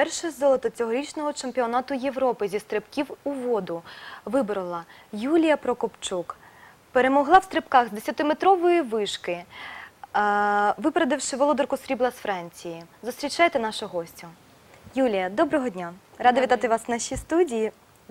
перше золото цьогорічного чемпіонату Європи зі стрибків у воду виборола Юлія Прокопчук. Перемогла в стрибках з 10-метрової вишки, випередивши володарку срібла з Франції. Зустрічайте нашу гостю. Юлія, доброго дня. Рада вітати вас в нашій студії.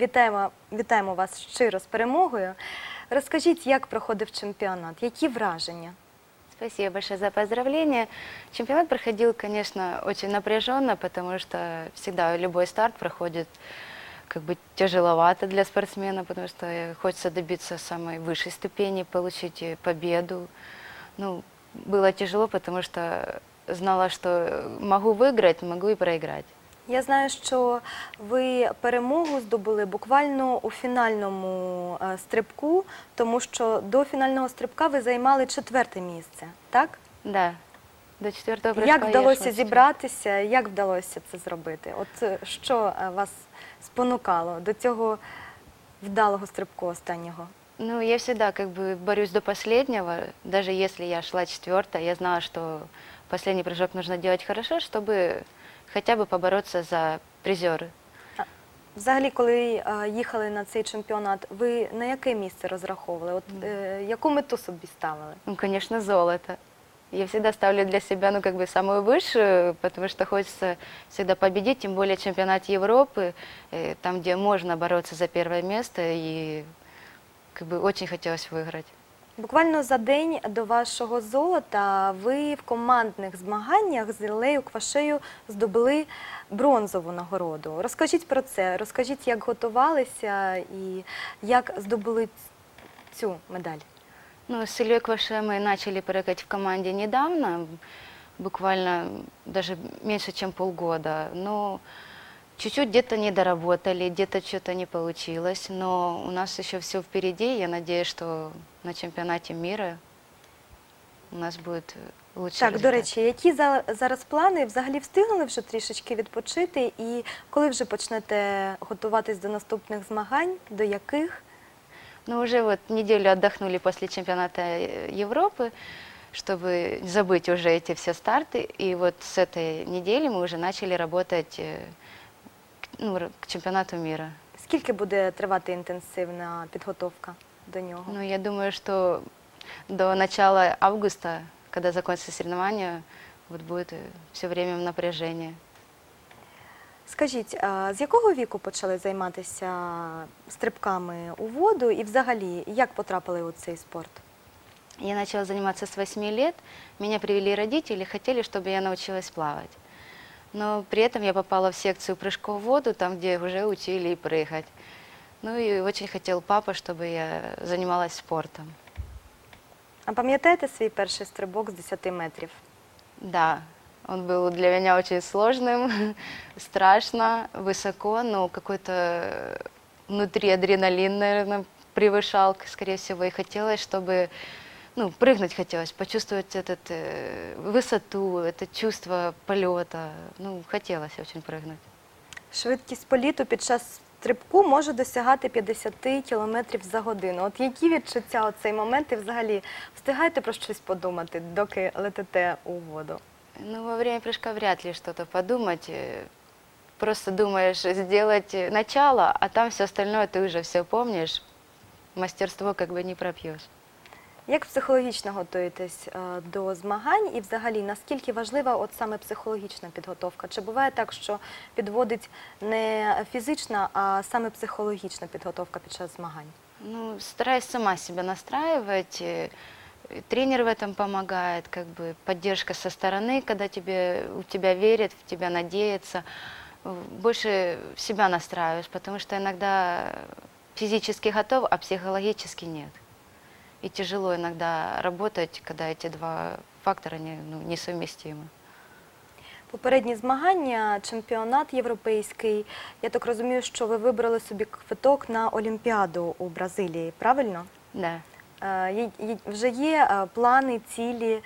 Вітаємо вас щиро з перемогою. Розкажіть, як проходив чемпіонат, які враження? Спасибо большое за поздравления. Чемпионат проходил, конечно, очень напряженно, потому что всегда любой старт проходит как бы тяжеловато для спортсмена, потому что хочется добиться самой высшей ступени, получить победу. Ну, было тяжело, потому что знала, что могу выиграть, могу и проиграть. Я знаю, що ви перемогу здобули буквально у фінальному стрибку, тому що до фінального стрибка ви займали 4-те місце, так? Да, до 4-го прыжка Як я вдалося шла зібратися, як вдалося це зробити? От що вас спонукало до цього вдалого стрибку останнього? Ну, я всегда как бы борюсь до последнего, даже если я шла 4-я, я знала, что последний прыжок нужно делать хорошо, чтобы хотя бы побороться за призеры. Взагалі, коли їхали на цей чемпіонат, ви на яке місце розраховували? От яку мету собі ставили? Ну, конечно, золото. Я всегда ставлю для себя, ну, как бы самую высшую, потому что хочется всегда победить, тем более чемпионат Европы, там, где можно бороться за первое место, и как бы очень хотелось выиграть. Буквально за день до вашого золота ви в командних змаганнях з Іллею Квашею здобули бронзову нагороду. Розкажіть про це, розкажіть, як готувалися і як здобули цю медаль. Ну, с Ильей Кваше мы начали прыгать в команде недавно, буквально даже меньше, чем полгода, но чуть-чуть где-то не доработали, где-то что-то не получилось, но у нас еще все впереди. Я надеюсь, что на чемпионате мира у нас будет лучший Так, до результат. речі, які зараз плани? Взагалі встигнули вже трішечки відпочити? І коли вже почнете готуватись до наступних змагань? До яких? Ну, уже вот неделю отдохнули после чемпионата Европы, чтобы забыть уже эти все старты. И вот с этой недели мы уже начали работать к чемпионату мира. Скільки буде тривати інтенсивна підготовка до нього? Ну, я думаю, что до начала августа, когда закончатся соревнования, вот будет все время в напряжении. Скажіть, а з якого віку почали займатися стрибками у воду і взагалі, як потрапили у цей спорт? Я начала заниматься с 8 лет. Меня привели родители, хотели, чтобы я научилась плавать. Но при этом я попала в секцию прыжков в воду, там, где уже учили и прыгать. Ну и очень хотел папа, чтобы я занималась спортом. А пам'ятаєте свій перший стрибок з 10 метрів? Да, он был для меня очень сложным, страшно, высоко, но какой-то внутри адреналин, наверное, превышал, скорее всего, и хотелось, чтобы, ну, прыгнуть хотелось, почувствовать высоту, это чувство полета. Ну, хотелось очень прыгнуть. Швидкість політу під час стрибку може досягати 50 км за годину. От які відчуття у цей момент і взагалі встигаєте про щось подумати, доки летите у воду? Ну, во время прыжка вряд ли что-то подумать. Просто думаешь сделать начало, а там все остальное ты уже все помнишь. Мастерство как бы не пропьешь. Як психологічно готуєтесь до змагань і взагалі наскільки важлива от саме психологічна підготовка? Чи буває так, що підводить не фізична, а саме психологічна підготовка під час змагань? Ну, стараюсь сама себя настраивать. Тренер в этом помогает, как бы поддержка со стороны, когда у тебя верят, в тебя надеются. Больше в себя настраиваешь, потому что иногда физически готов, а психологически нет. И тяжело иногда работать, когда эти два фактора несовместимы. Попередні змагання, чемпіонат європейський. Я так розумію, що ви вибрали собі квиток на Олімпіаду у Бразилії, правильно? Да. Вже є плани, цілі,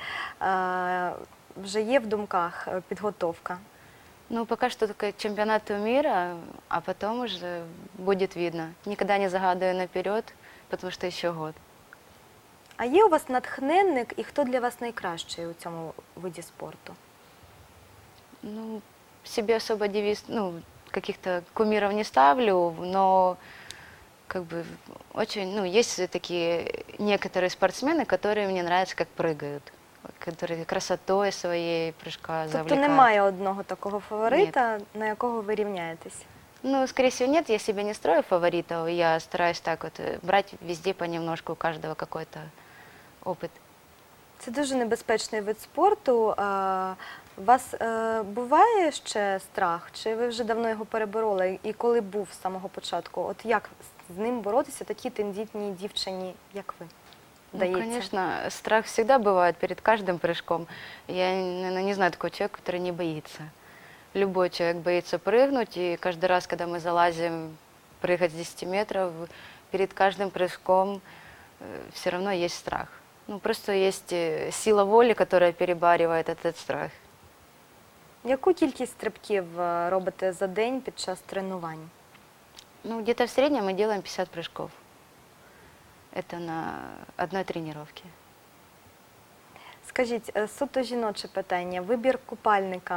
вже є в думках підготовка? Ну, пока что только к чемпионату мира, а потом уже будет видно. Никогда не загадываю наперед, потому что еще год. А є у вас натхненник і хто для вас найкращий у цьому виді спорту? Ну, себе особо девиз, ну, каких-то кумиров не ставлю, но как бы очень, ну, есть такие некоторые спортсмены, которые мне нравятся, как прыгают, которые красотой своей прыжка Тобто завлекают. немає одного такого фаворита, на якого ви рівняєтесь? Ну, скорее всего, нет, я себе не строю фаворитов, я стараюсь так вот брать везде понемножку, у каждого какой-то опыт. Це дуже небезпечний вид спорту. У вас буває ще страх? Чи ви вже давно його перебороли? І коли був з самого початку? От як з ним боротися такій тендітній дівчині, як ви? Ну, Вдається? конечно, страх всегда бывает перед каждым прыжком. Я, наверное, не знаю такого человека, который не боится. Любой человек боится прыгнуть, и каждый раз, когда мы залазим прыгать с 10 метров, перед каждым прыжком все равно есть страх. Ну, просто есть сила воли, которая перебаривает этот страх. Яку кількість стрибків робите за день під час тренувань? Ну, где-то в среднем мы делаем 50 прыжков. Это на одной тренировке. Скажіть, суто жіноче питання. Вибір купальника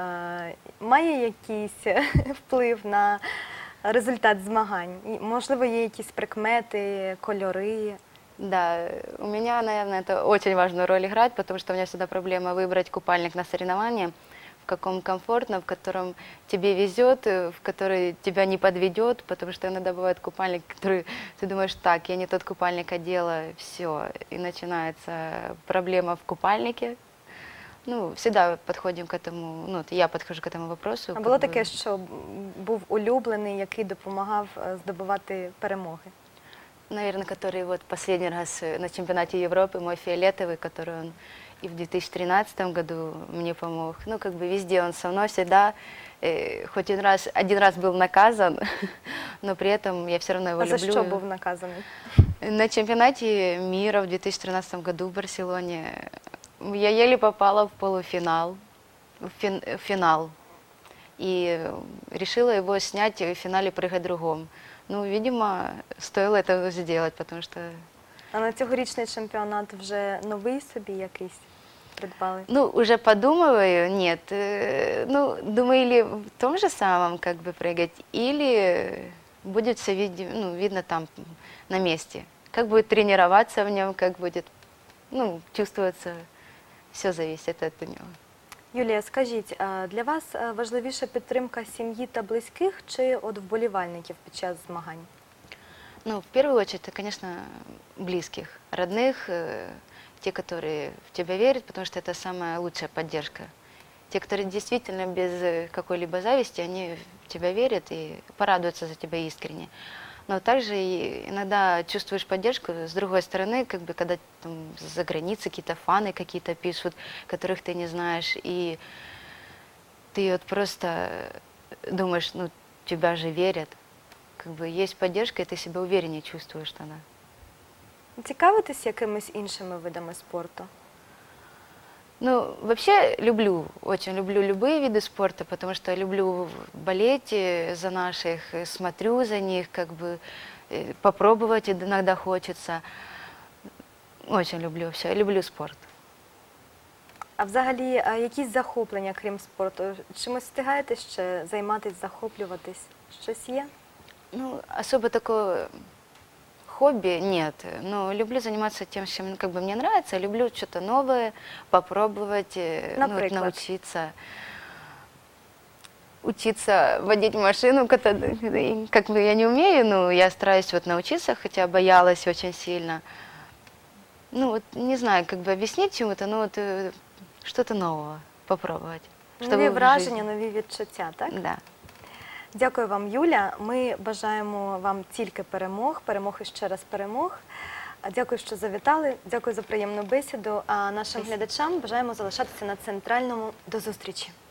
має якийсь вплив на результат змагань? Можливо, є якісь прикмети, кольори? Да, у меня, наверное, это очень важную роль играет, потому что у меня всегда проблема выбрать купальник на соревнования, в каком комфортно, в котором тебе везет, в который тебя не подведет, потому что иногда бывает купальник, который ты думаешь, так, я не тот купальник одела, все, и начинается проблема в купальнике. Ну, всегда подходим к этому, ну, я подхожу к этому вопросу. А как було бы. таке, що був улюблений, який допомагав здобувати перемоги? Наверное, который вот последний раз на чемпионате Европы, мой фиолетовый, который он и в 2013 году мне помог. Ну, как бы везде он со мной всегда, хоть один раз был наказан, но при этом я все равно его А за люблю. що був наказаний? На чемпионате мира в 2013 году в Барселоне я еле попала в полуфинал, в финал. И решила его снять в финале «Прыгать другом». Ну, видимо, стоило это сделать, потому что... А на цьогорічний чемпіонат вже новий собі якийсь придбали? Ну, уже подумываю, нет. Ну, думаю, или в том же самом как бы прыгать, или будет все видно там на месте. Как будет тренироваться в нем, как будет, ну, чувствоваться, все зависит от него. Юлія, скажіть, для вас важливіша підтримка сім'ї та близьких чи от вболівальників під час змагань? Ну, в первую очередь, это, конечно, близких, родных, те, которые в тебя верят, потому что это самая лучшая поддержка. Те, которые действительно без какой-либо зависти, они в тебя верят и порадуются за тебя искренне. Но также и иногда чувствуешь поддержку с другой стороны, как бы когда там за границей какие-то фаны какие-то пишут, которых ты не знаешь, и ты вот просто думаешь, ну, тебя же верят. Как бы есть поддержка, и ты себя увереннее чувствуешь тогда. Цікавитесь якимись іншими видами спорту? Ну, вообще люблю, очень люблю любые виды спорта, потому что люблю болеть за наших, смотрю за них, как бы попробовать иногда хочется. Очень люблю все, люблю спорт. А взагалі, якісь захоплення, крім спорту? Чимось встигаєте ще займатися, захоплюватись? Щось є? Ну, особо такого хобби нет, но люблю заниматься тем, чем как бы мне нравится, люблю что-то новое, попробовать, ну, вот научиться. Учиться водить машину, как бы я не умею, но я стараюсь вот научиться, хотя боялась очень сильно. Ну, вот не знаю, как бы объяснить чему-то, но вот что-то нового попробовать. Нові в враження, жизни. нові відчуття, так? Да. Дякую вам, Юля. Ми бажаємо вам тільки перемог, перемог і ще раз перемог. Дякую, що завітали, дякую за приємну бесіду. А нашим глядачам бажаємо залишатися на Центральному. До зустрічі.